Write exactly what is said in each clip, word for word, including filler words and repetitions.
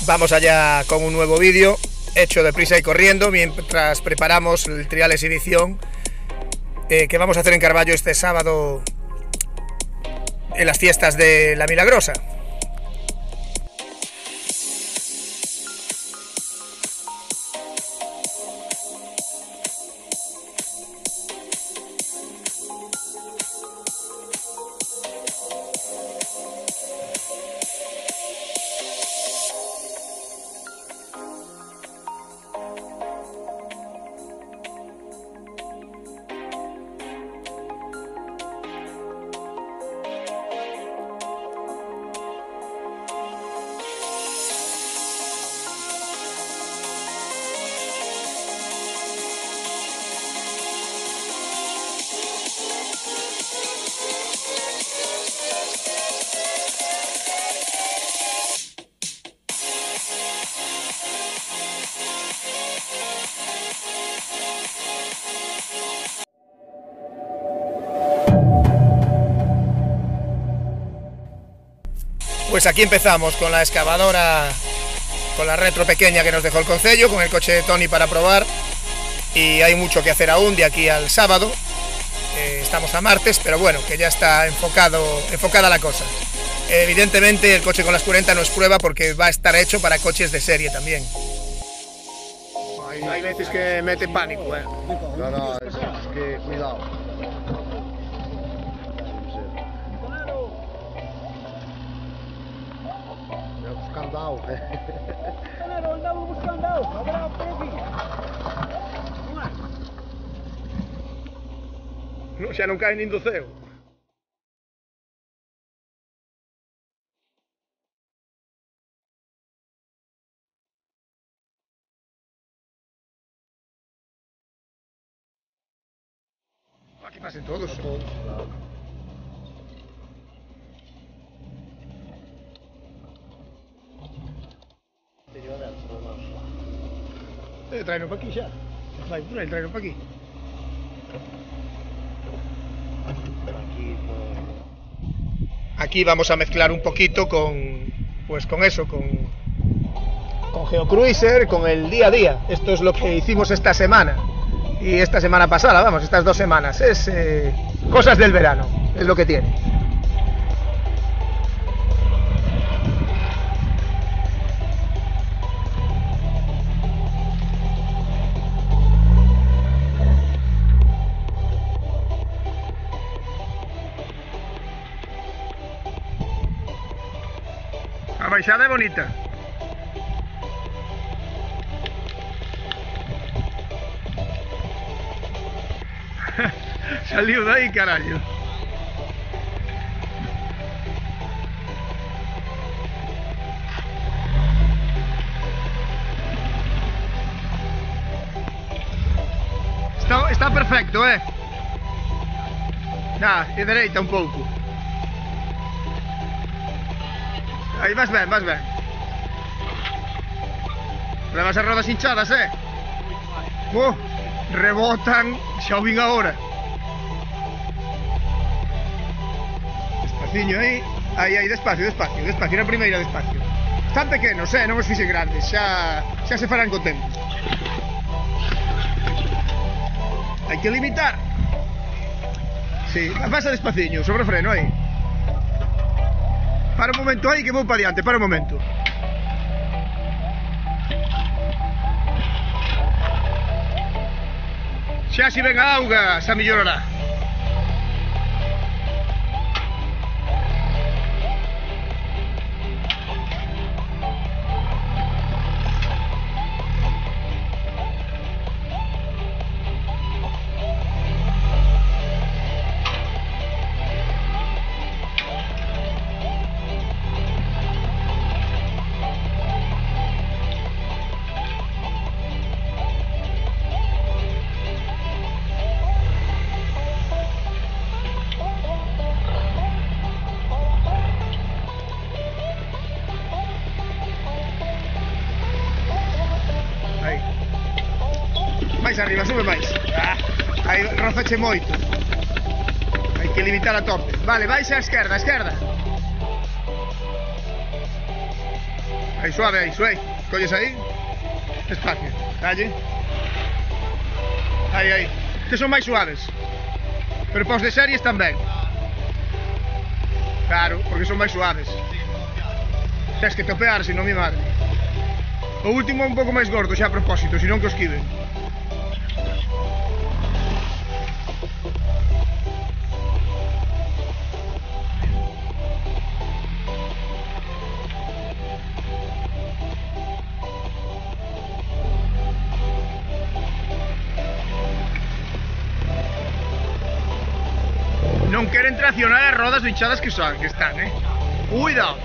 Vamos allá con un nuevo vídeo, hecho deprisa y corriendo, mientras preparamos el Triales Edición eh, que vamos a hacer en Carballo este sábado en las fiestas de la Milagrosa. Pues aquí empezamos con la excavadora, con la retro pequeña que nos dejó el concello, con el coche de Tony para probar, y hay mucho que hacer aún de aquí al sábado. Eh, estamos a martes, pero bueno, que ya está enfocado, enfocada la cosa. Eh, evidentemente el coche con las cuarenta no es prueba porque va a estar hecho para coches de serie también. Hay, hay veces que mete pánico, ¿eh? No, no, es, es que cuidado. Buscando agua. Galera, andava buscando agua, agora por aqui. No, xa non cae nin do ceo. Aquí pasen todos. Todos, claro. Eh, traeno para aquí xa. Vai, por aí, traeno para aquí. Aquí vamos a mezclar un poquito con, pues con eso, con, con GeoCruiser, con el día a día. Esto es lo que hicimos esta semana y esta semana pasada, vamos, estas dos semanas. Es eh, cosas del verano, es lo que tiene. A baixada é bonita. Saliu daí, carallo. Está, está perfecto, eh? Nah, e dereita un pouco. Aí vas ben, vas ben. Levas as rodas hinchadas, eh? Oh, rebotan, xa o vin agora. Despaciño aí. Aí, aí, despacio, despacio, despacio, na primeira despacio. Están pequenos, eh, non os fixen grandes, xa, xa se farán co tempo. Hai que limitar. Sí, pasa despaciño, sobre freno aí. Para un momento aí que vou para diante, para un momento. Xa si ven a auga, xa mellorará. máis arriba, sube máis. Ah, aí rozache moito. Hai que limitar a tope. Vale, baixa a esquerda, a esquerda. Aí, suave, aí, suave. Colles aí. Despacio. Dalle. Aí, aí. Estes son máis suaves. Pero para os de series tamén. Claro, porque son máis suaves. Tens que topear, se non mi madre. O último é un pouco máis gordo, xa a propósito, senón que os quiven. Non queren traccionar as rodas do hinchadas que son, que están, eh. Cuidado.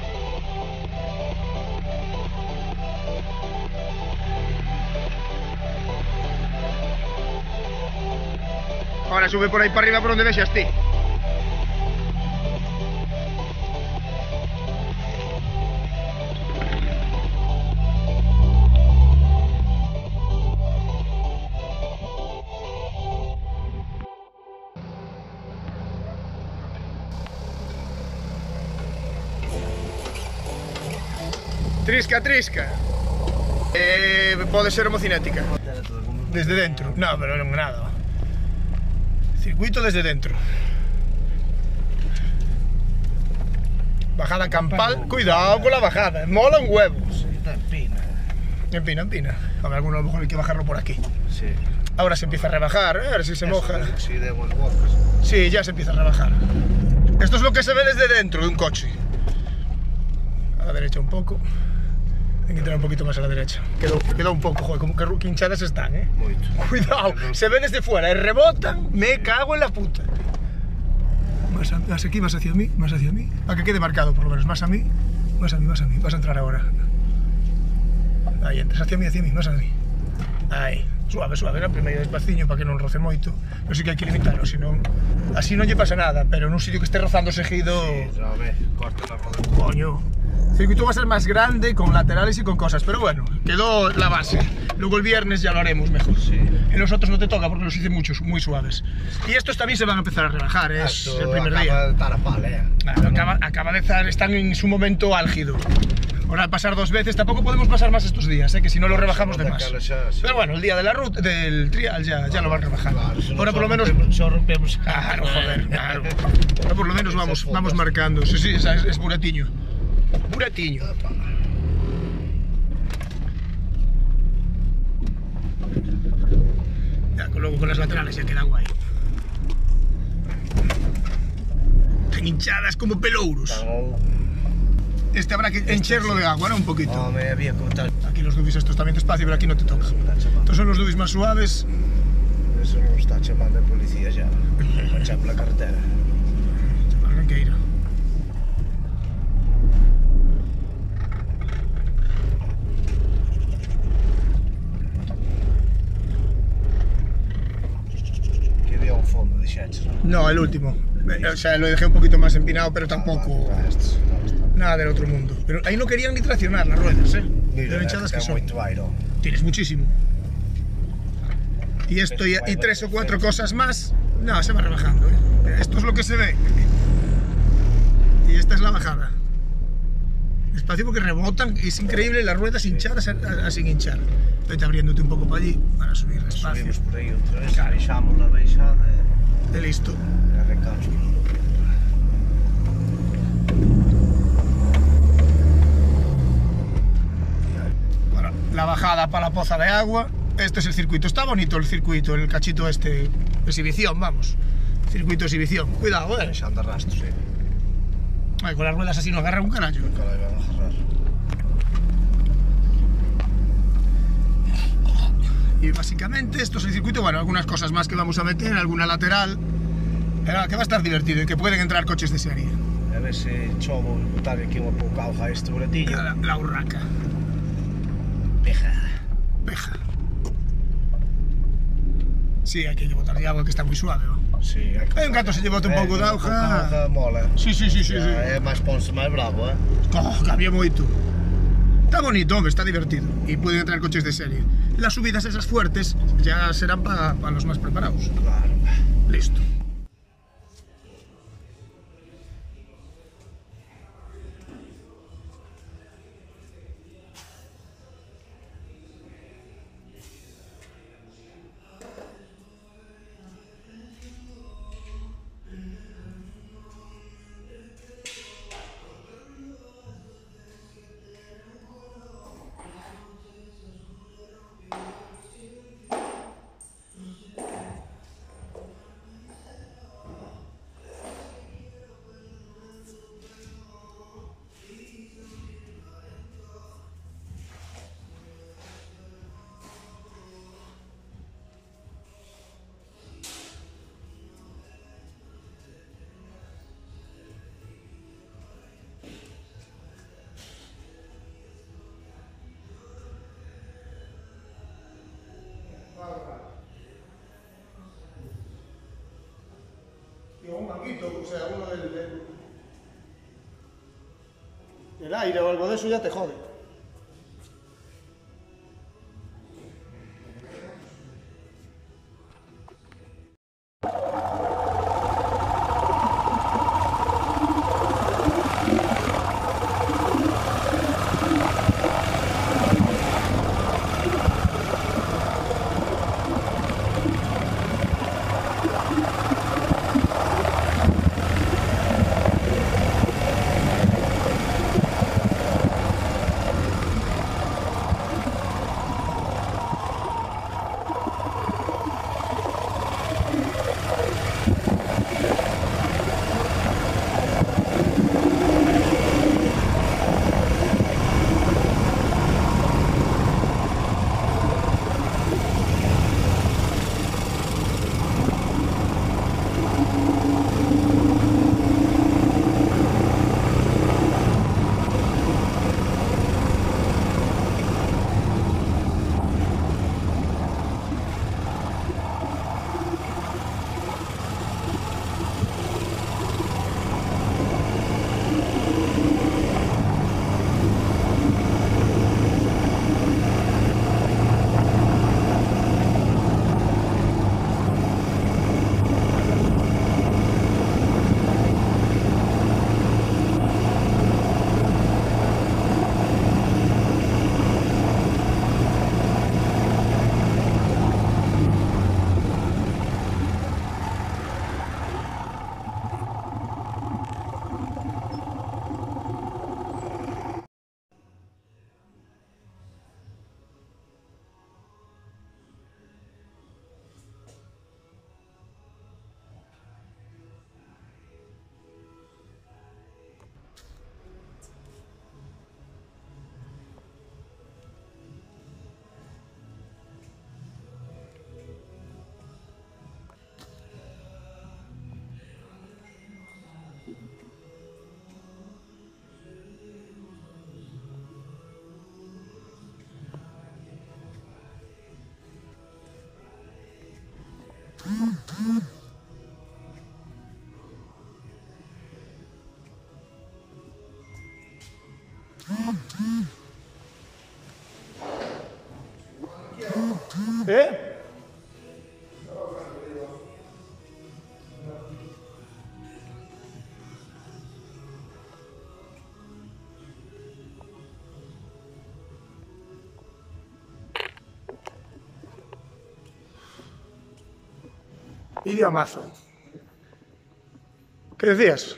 Ahora sube por ahí para arriba por donde vexas ti. Trisca, trisca. Eh, pode ser homocinética. Desde dentro. No, pero non nada. Circuito desde dentro. Bajada campal. Cuidado con la bajada. Mola un huevo. Empina. Empina, empina. A ver, alguno a lo mejor hay que bajarlo por aquí. Sí. Ahora se empieza a rebajar. A ver si se moja. Sí, de buenas bocas. Sí, ya se empieza a rebajar. Esto es lo que se ve desde dentro de un coche. A la derecha un poco. Hay que tirar un poquito más a la derecha. Quedó, quedó un poco, joder, como que hinchadas están, eh. Moito. Cuidado, se ve desde fuera, y rebotan, me cago en la puta. Más, a, más aquí, más hacia mí, más hacia mí. Para que quede marcado por lo menos, más a mí, más a mí, más a mí. Vas a entrar ahora. Ahí entras, hacia mí, hacia mí, más a mí. Ahí, suave, suave, era primeiro despaciño para que non roce moito. Pero sí que hai que limitarlo, senón así non lle pasa nada, pero nun sitio que esté rozando seguido. Sí, ya ve, corta la roda. Coño. El circuito va a ser más grande, con laterales y con cosas, pero bueno, quedó la base. Luego el viernes ya lo haremos mejor. Sí. En los otros no te toca porque los hice muchos, muy suaves. Y estos también se van a empezar a rebajar, es Esto el primer acaba día. de estar a pal, eh. Claro, acaba, acaba de estar, están en su momento álgido. Ahora al pasar dos veces, tampoco podemos pasar más estos días, ¿eh? Que si no lo rebajamos de más. Pero bueno, el día de la ruta, del trial ya, ya lo van rebajando. Claro, si no, Ahora por lo menos... rompemos, solo rompemos. Claro, joder, claro. Ahora por lo menos vamos, vamos marcando. Sí, sí, esa es, es buratiño. Buratiño. Ya, luego con las laterales ya queda guay. Están hinchadas como pelouros. Este habrá que encherlo de agua, ¿no? Un poquito. No, me había contado. Aquí los dubis estos también despacio, pero aquí no te toca. Estos son los dubis más suaves. Eso non está chamando a policía ya. Xa pola carretera. Arranqueira. Que había un fondo, dixeches, non? No, el último. O sea, lo dejé un poquito más empinado, pero tampoco Ah, estes, no, está. nada del otro mundo. Pero ahí no querían ni traccionar las ruedas, ¿eh? Mira, De lo hinchadas que ten son. moito aire. Tienes muchísimo. Y esto y, y tres o cuatro cosas más, no, se va rebajando, ¿eh? Esto es lo que se ve. Y esta es la bajada. Despacio porque rebotan, es increíble las ruedas hinchadas a- a- sin hinchar. Vete abriéndote un poco para allí para subir despacio. Subimos por aí outra vez, Claro. deixamos la baixada De listo. e arrancamos por aí. Ahora, la bajada para la poza de agua. Este es el circuito. Está bonito el circuito, el cachito este. Exhibición, vamos. Circuito exhibición. Cuidado, eh. Deixando rastros, sí. Ay, con las ruedas así no agarra un carajo. Nunca la iban a agarrar. Y básicamente esto es el circuito. Bueno, algunas cosas más que vamos a meter, alguna lateral. Pero que va a estar divertido y que pueden entrar coches de serie. A ver se chovo botar aquí unha pouca auga a este buratillo. La, la urraca. Peja. Peja. Sí, hay que botar de agua que está muy suave, ¿no? Sí, hai que Hai un gato se lle bota un pouco de auga. auga mola. Sí, sí, sí, sí, Ya, sí. É máis ponse máis bravo, eh? Oh, cambia moito. Está bonito, hombre, está divertido. Y pueden entrar coches de serie. Las subidas esas fuertes ya serán para pa los más preparados. Claro. Listo. poquito, o sea, uno del, del, del aire o algo de eso ya te jode. ¿Eh? Idiomazo. ¿Qué decías?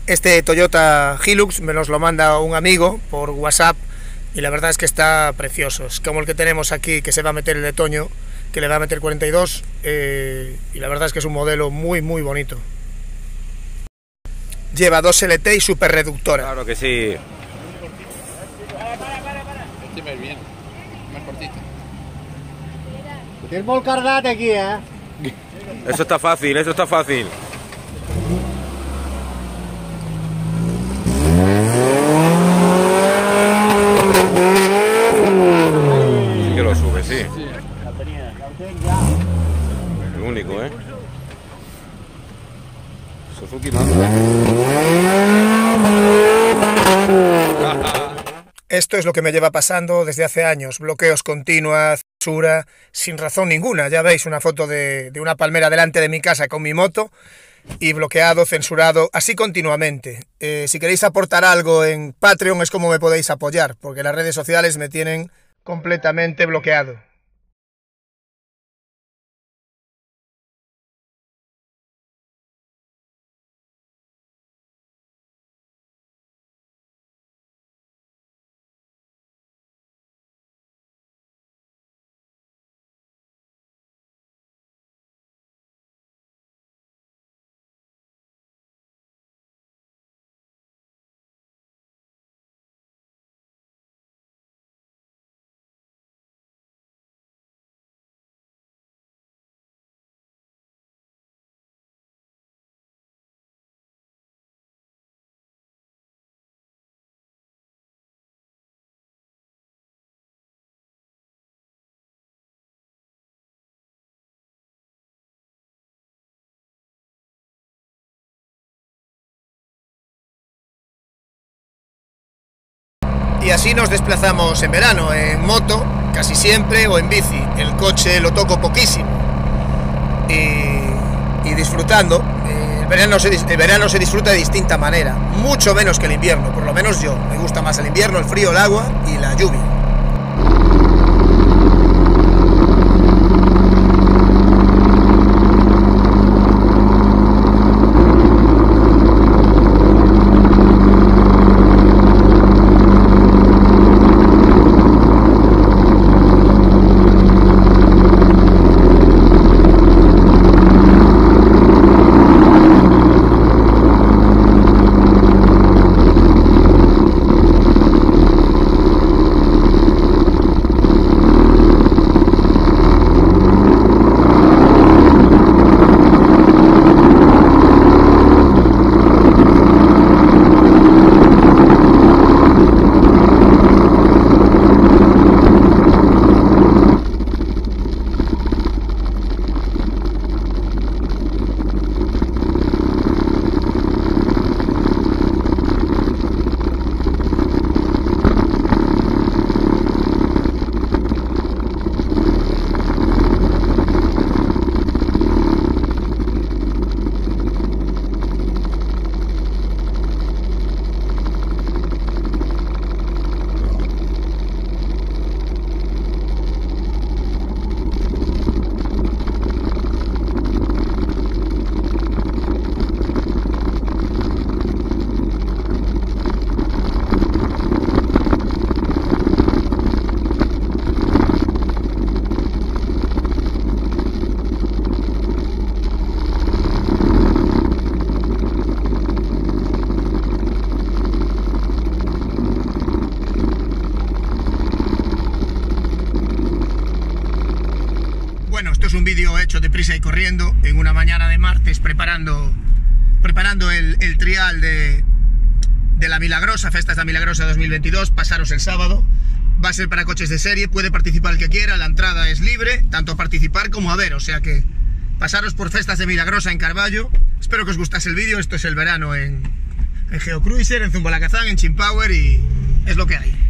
Este Toyota Hilux me nos lo manda un amigo por WhatsApp y la verdad es que está precioso. Es como el que tenemos aquí, que se va a meter el de Toño, que le va a meter cuarenta y dos, eh, y la verdad es que es un modelo muy muy bonito. Lleva dos L T y super reductora. Claro que sí. Este me bien, más cortito. Tienes molt cardat aquí, eh? Eso está fácil, eso está fácil. Sí que lo sube, sí. El único, ¿eh? Suzuki Mazda. Esto es lo que me lleva pasando desde hace años. Bloqueos continuos, censura, sin razón ninguna. Ya veis una foto de, de una palmera delante de mi casa con mi moto y bloqueado, censurado, así continuamente. Eh, si queréis aportar algo en Patreon es como me podéis apoyar, porque las redes sociales me tienen completamente bloqueado. Y así nos desplazamos en verano, en moto, casi siempre, o en bici. El coche lo toco poquísimo. Y, y disfrutando. El verano, se, el verano se disfruta de distinta manera. Mucho menos que el invierno, por lo menos yo. Me gusta más el invierno, el frío, el agua y la lluvia. Es un vídeo hecho deprisa y corriendo en una mañana de martes, preparando preparando el, el trial de, de la Milagrosa, Festas de la Milagrosa dos mil veintidós. Pasaros el sábado, va a ser para coches de serie, puede participar el que quiera, la entrada es libre, tanto a participar como a ver, o sea que pasaros por Festas de Milagrosa en Carballo. Espero que os gustase el vídeo. Esto es el verano en, en Geocruiser, en Zumbalacazán, en Chimpower, y es lo que hay.